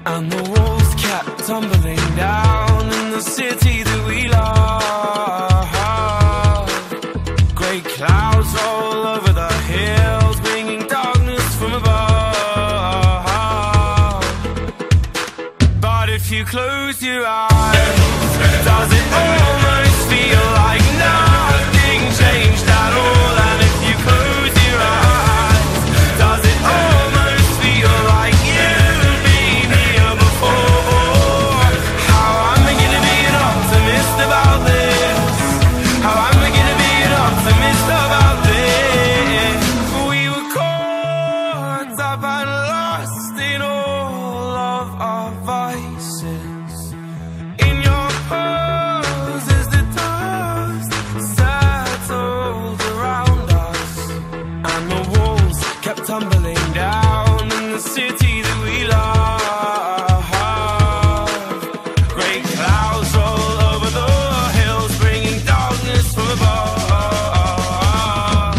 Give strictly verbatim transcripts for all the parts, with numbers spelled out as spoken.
and the walls kept tumbling down in the city that we love. Great clouds roll over the hills, bringing darkness from above. But if you close your eyes, does it almost feel like nothing changed at all? And if you close your eyes, does it almost feel like you've been here before? How am I gonna be an optimist about this? How am I gonna be an optimist about this? We were caught up and lost in all of our vices. In your pose as the dust settled around us, and the walls kept tumbling down in the city that we love. Great clouds roll over the hills, bringing darkness from above.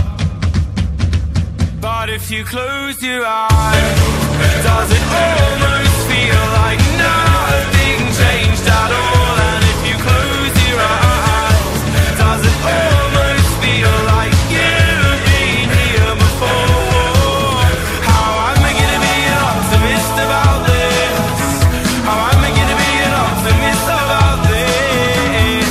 But if you close your eyes, does it almost feel like nothing changed at all? And if you close your eyes, does it almost feel like you've been here before? How am I gonna be an optimist about this? How am I gonna be an optimist about this?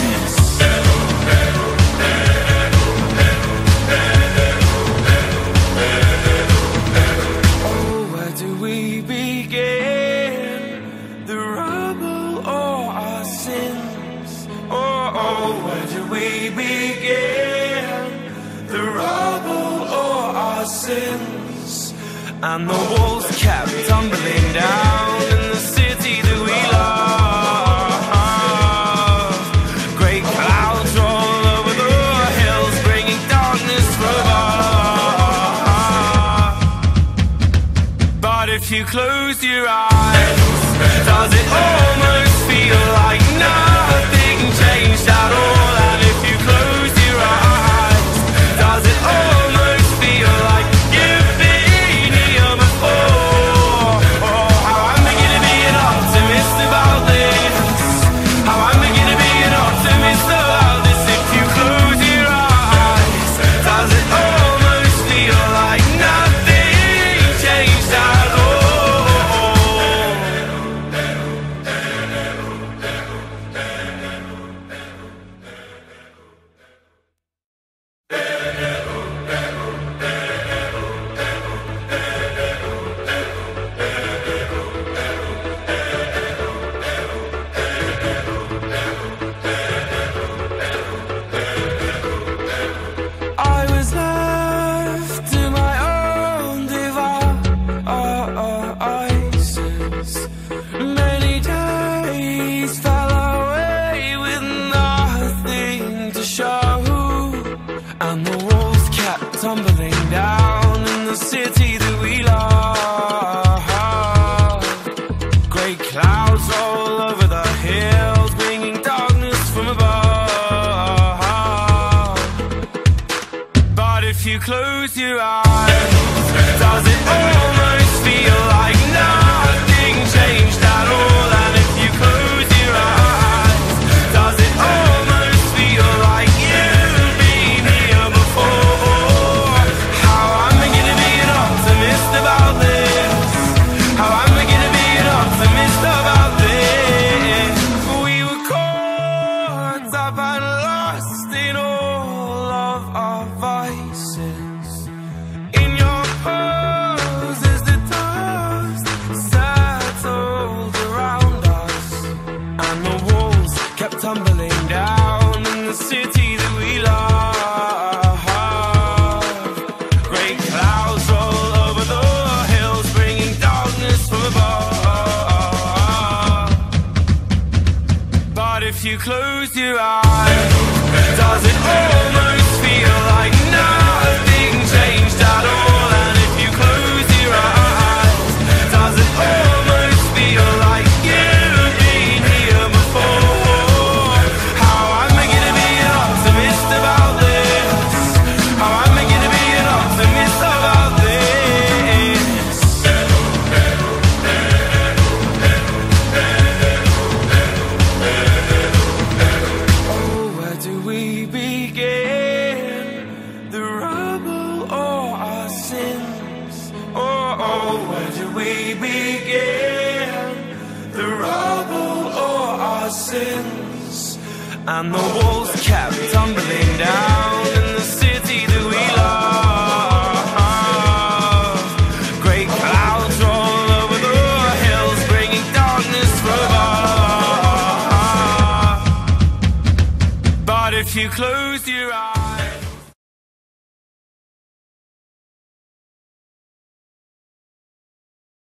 Oh, where do we begin? The rubble or our sins? Oh, oh, where do we begin? The rubble or our sins? And the walls kept tumbling down in the city that we love. Great clouds roll over the hills, bringing darkness from above. But if you close your eyes, does it almost feel like nothing changed at all? And if you close your eyes, does it almost feel like you've been here before? Oh, how am I gonna be an optimist about this? How am I gonna be an optimist about this? If you close your eyes, does it almost feel like nothing changed at all? I was left to my own devices. Many days fell away with nothing to show, and the walls kept tumbling down in the city that we love. Great clouds roll over the hills, bringing darkness from above. But if you close your eyes, does it almost feel like nothing changed at all? And if you close your eyes, does it almost feel like you've been here before? How am I gonna be an optimist about this? How am I gonna be an optimist about this? We were caught up and lost in all of our vices. In your pose as the dust settled around us, and the walls kept tumbling down in the city that we love. Great clouds roll over the hills, bringing darkness from above. But if you close your eyes, does it almost feel like nothing changed at all? And if you close your eyes, does it almost feel like you've been here before? How am I gonna be an optimist about this? How am I gonna be an optimist about this? and the walls kept tumbling down in the city that we love. Great clouds roll over the hills, bringing darkness from above. But if you close your eyes